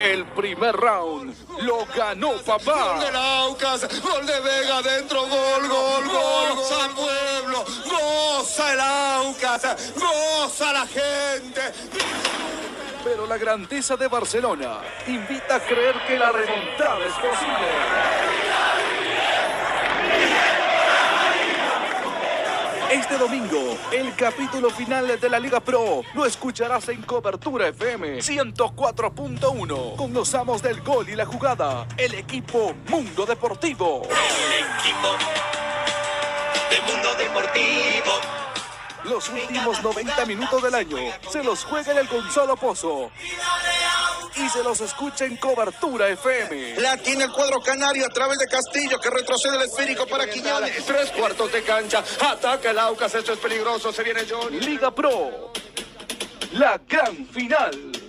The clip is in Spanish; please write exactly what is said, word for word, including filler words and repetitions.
El primer round lo ganó papá. Gol del Aucas, gol de Vega adentro, gol, gol, gol, goza el pueblo, goza el Aucas, goza la gente. Pero la grandeza de Barcelona invita a creer que la remontada es posible. Este domingo, el capítulo final de la Liga Pro lo escucharás en Cobertura F M ciento cuatro punto uno con los amos del gol y la jugada, el equipo Mundo Deportivo. El equipo del Mundo Deportivo. Los últimos noventa minutos del año se los juega en el Gonzalo Pozo y se los escucha en Cobertura F M. La tiene el cuadro canario a través de Castillo, que retrocede el esférico para Quiñones. Tres cuartos de cancha, ataca el Aucas, esto es peligroso, se viene Johnny. Liga Pro, la gran final.